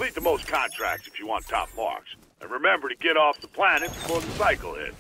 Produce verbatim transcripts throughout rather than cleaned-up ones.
Complete the most contracts if you want top marks. And remember to get off the planet before the cycle hits.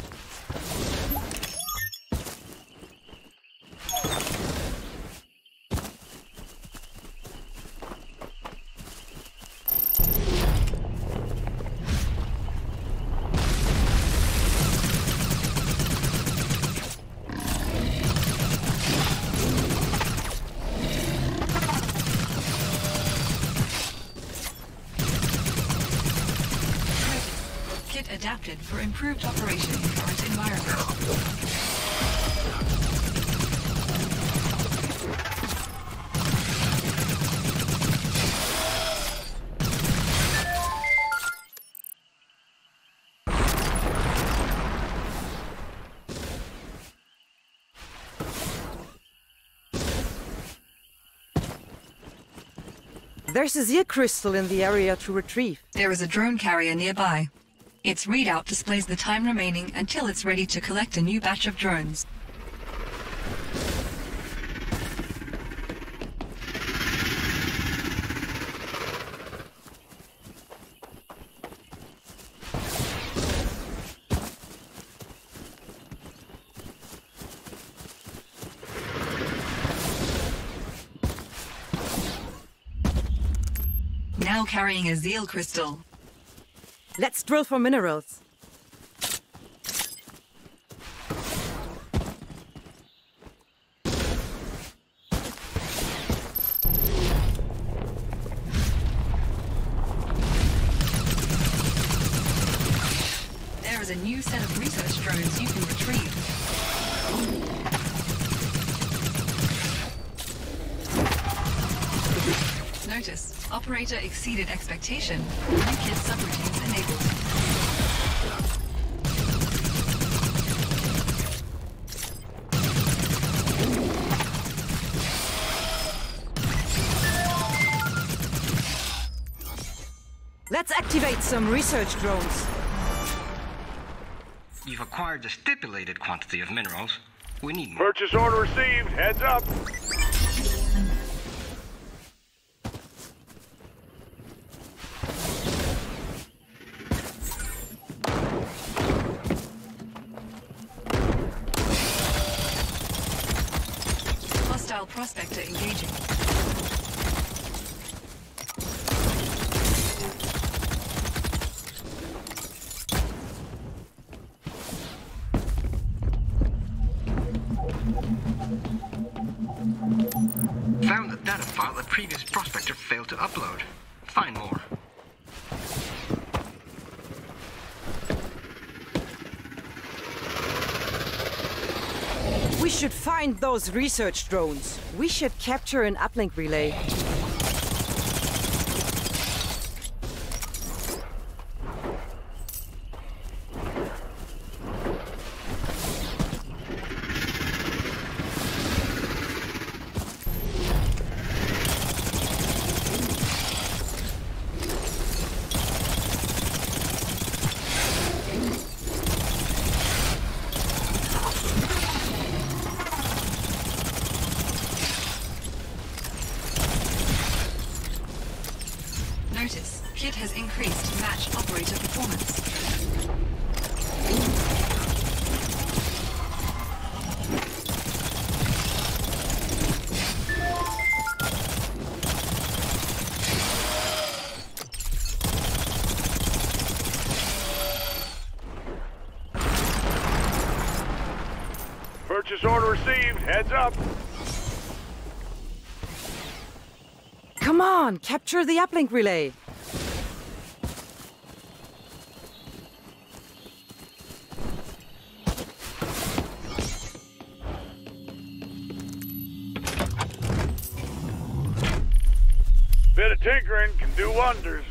Adapted for improved operation in current environment. There's a Z crystal in the area to retrieve. There is a drone carrier nearby. Its readout displays the time remaining until it's ready to collect a new batch of drones. Now carrying a Zeal crystal. Let's drill for minerals. There is a new set of research drones you can retrieve. Notice, operator exceeded expectation. New kit subroutines enabled. Let's activate some research drones. You've acquired the stipulated quantity of minerals. We need more. Purchase order received. Heads up. Hostile prospector engaging. Found the data file the previous prospector failed to upload. Find more. We should find those research drones. We should capture an uplink relay. Notice, kit has increased to match operator performance. Purchase order received. Heads up. Come on, capture the uplink relay. Bit of tinkering can do wonders.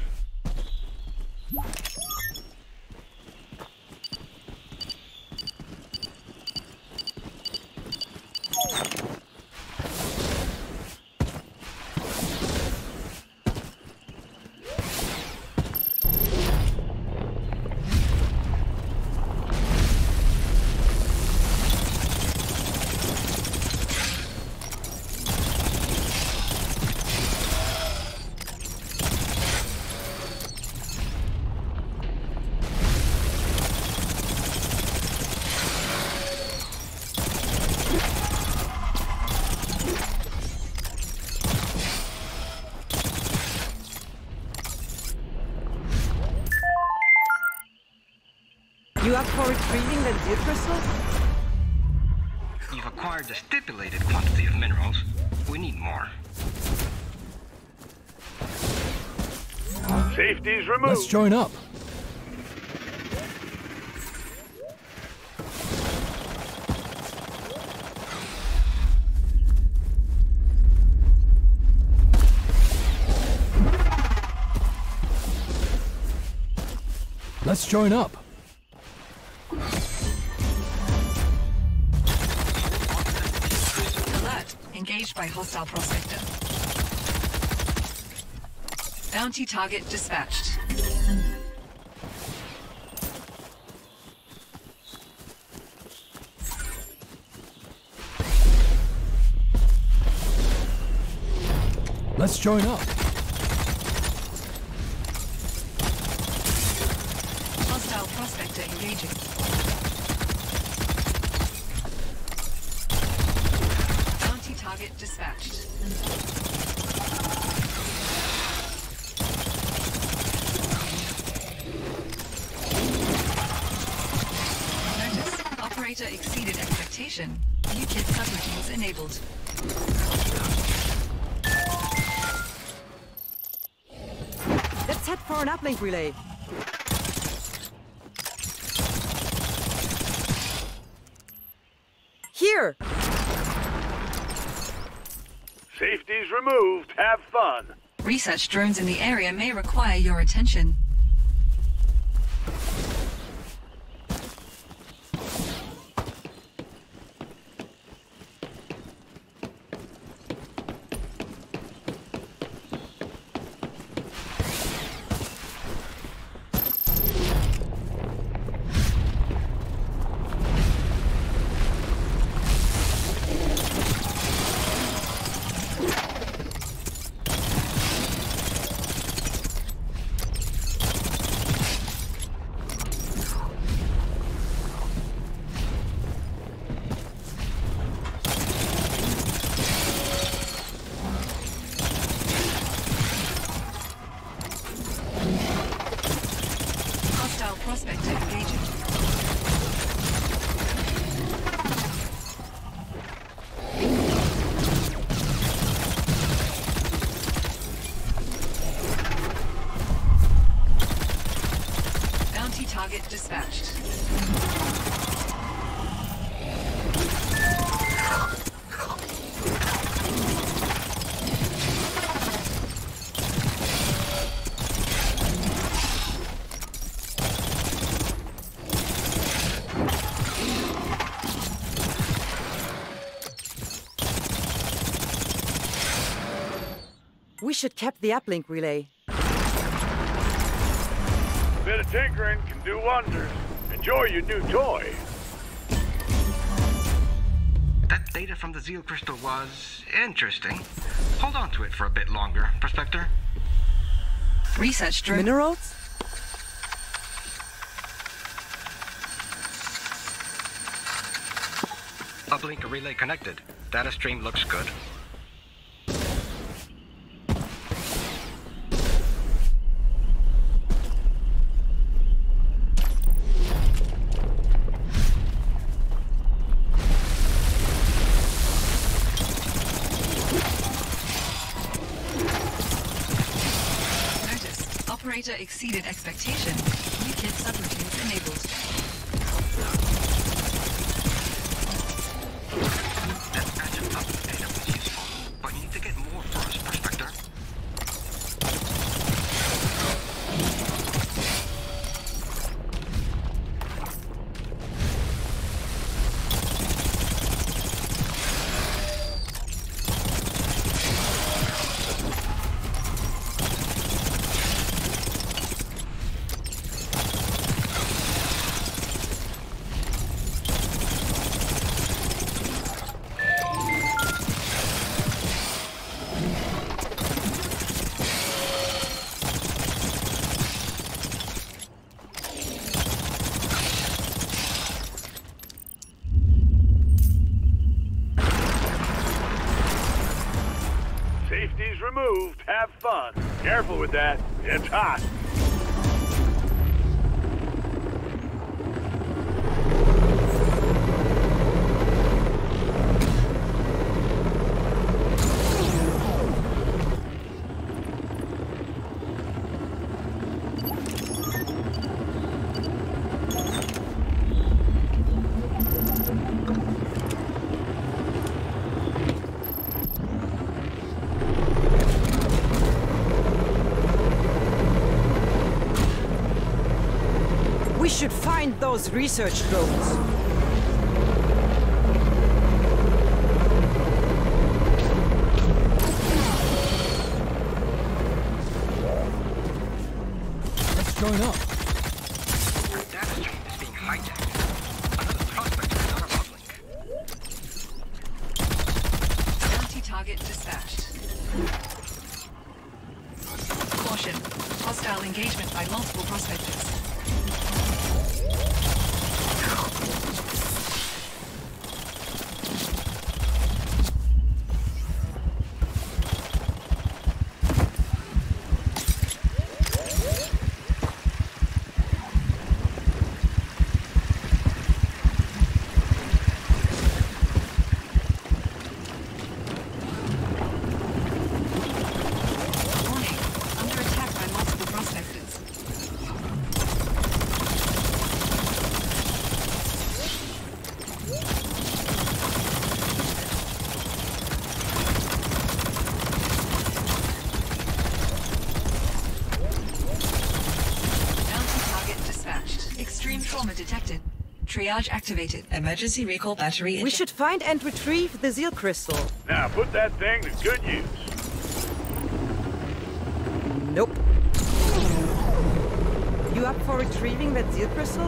You up for retrieving that zeal crystal? You've acquired the stipulated quantity of minerals. We need more. Safety's removed. Let's join up. Let's join up. Alert. Engaged by hostile prospector. Bounty target dispatched. Let's join up. Hostile prospector engaging. Bounty target dispatched. Notice, operator exceeded expectation. New kit subroutines enabled. Let's head for an uplink relay. Here! Safety's removed. Have fun. Research drones in the area may require your attention. Prospector engaging. Bounty target dispatched. We should cap the uplink relay. A bit of tinkering can do wonders. Enjoy your new toy. That data from the zeal crystal was interesting. Hold on to it for a bit longer, Prospector. Research drone. Minerals? Uplink relay connected. Data stream looks good. Operator exceeded expectation. New kit subroutines enabled. That batch of uplink data was useful, but you need to get more for us, Prospector. Safety's removed. Have fun. Careful with that. It's hot. We should find those research drones. Let's join up. Our data stream is being hijacked. Another prospect is on our uplink. Anti-target dispatched. Caution. Hostile engagement by multiple prospectors. Trauma detected. Triage activated. Emergency recall battery. We should find and retrieve the Zeal crystal. Now put that thing to good use. Nope. You up for retrieving that Zeal crystal?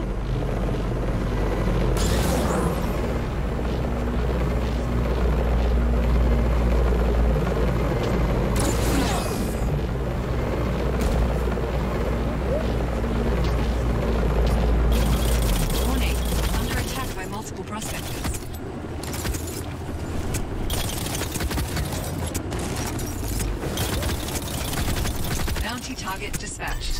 Target dispatched.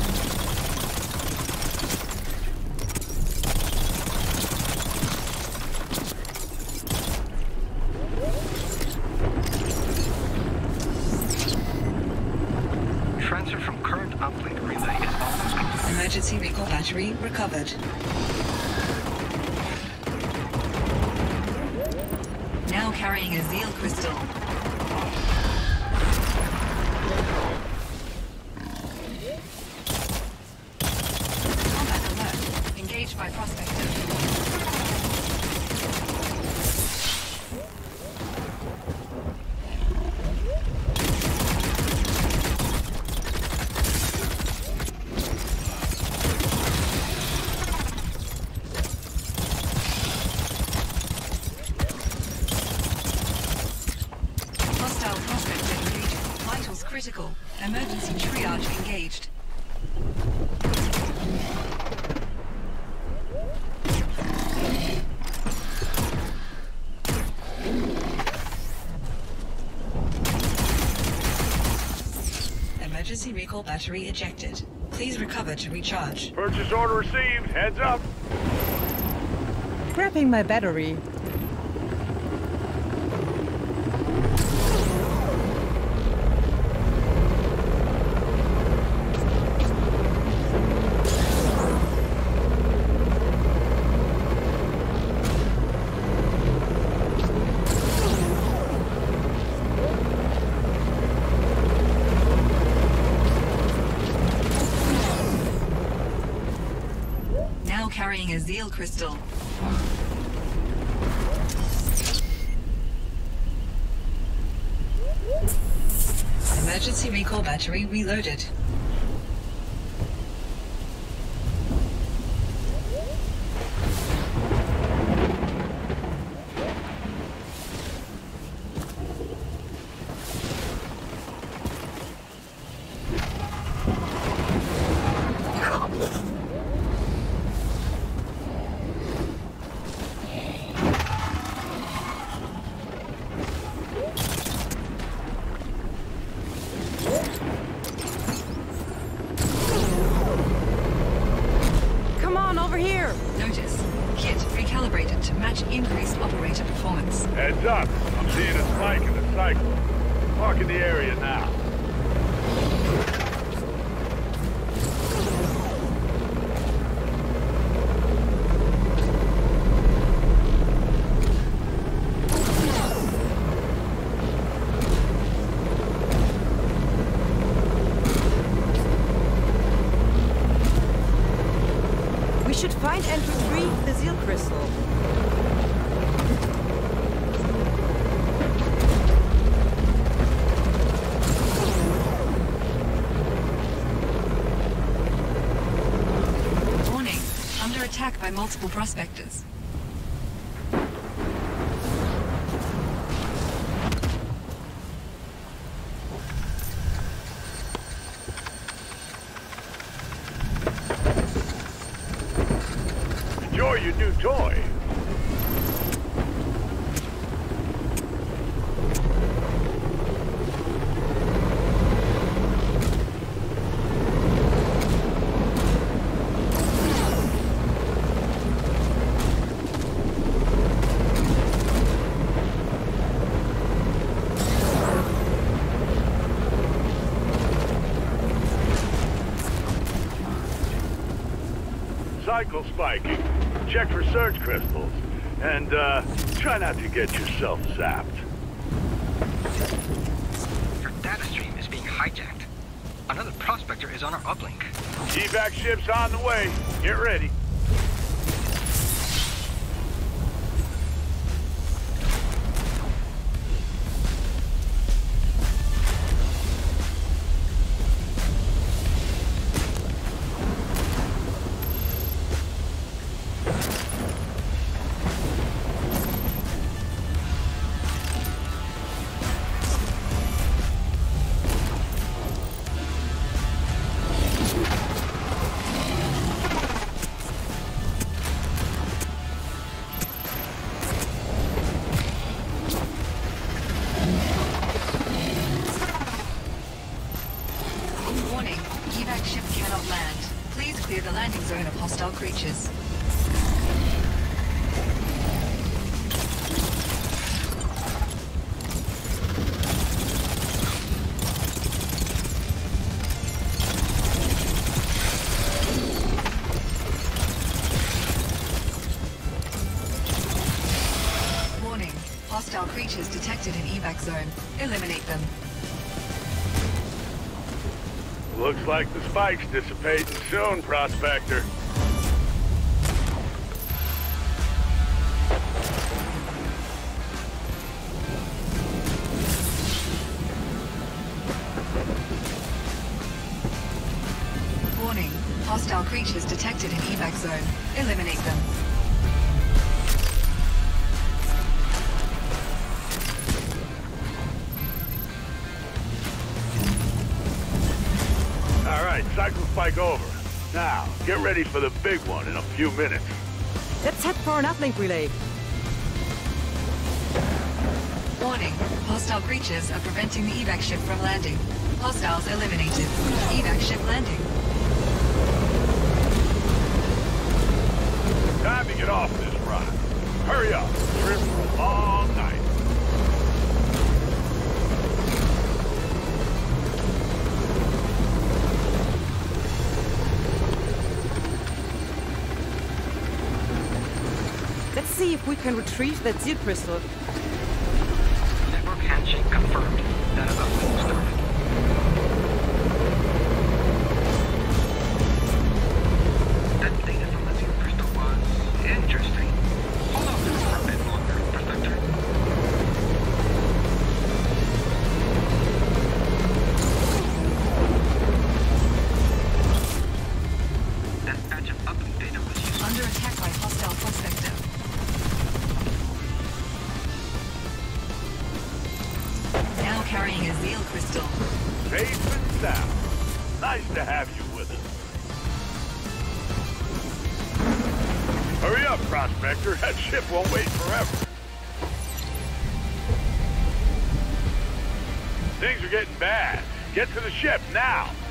Transfer from current uplink relay is almost complete. Emergency recall battery recovered. Now carrying a Zeal crystal. By prospector. Hostile prospector engaged. Vitals critical. Emergency triage engaged. Emergency recall battery ejected. Please recover to recharge. Purchase order received. Heads up. Grabbing my battery. Carrying a Zeal crystal. Emergency recall battery reloaded. Increased operator performance. Heads up. I'm seeing a spike in the cycle. Marking the area now. We should find and retrieve the Zeal Crystal. Warning, under attack by multiple prospectors. Enjoy your new toy. Cycle spiking. Check for surge crystals. And, uh, try not to get yourself zapped. Your data stream is being hijacked. Another prospector is on our uplink. Evac ship's on the way. Get ready. Warning, evac ship cannot land. Please clear the landing zone of hostile creatures. Warning, hostile creatures detected in evac zone. Eliminate them. Looks like the spike's dissipating soon, Prospector. Warning, hostile creatures detected in evac zone. Eliminate them. Alright, cycle spike over. Now, get ready for the big one in a few minutes. Let's head for an uplink relay. Warning, hostile creatures are preventing the evac ship from landing. Hostiles eliminated. Evac ship landing. Time to get off this rock. Hurry up. Trip for a long night. Let's see if we can retrieve that Zeal Crystal. Network handshake confirmed. Data uplink started. That data from the Zeal Crystal was interesting. Hold on to it for a bit longer, Prospector. That batch of uplink data was used. Under attack by hostile prospector. Now carrying a Zeal Crystal. Safe and sound. Nice to have you with us. Hurry up, Prospector. That ship won't wait forever. Things are getting bad. Get to the ship now.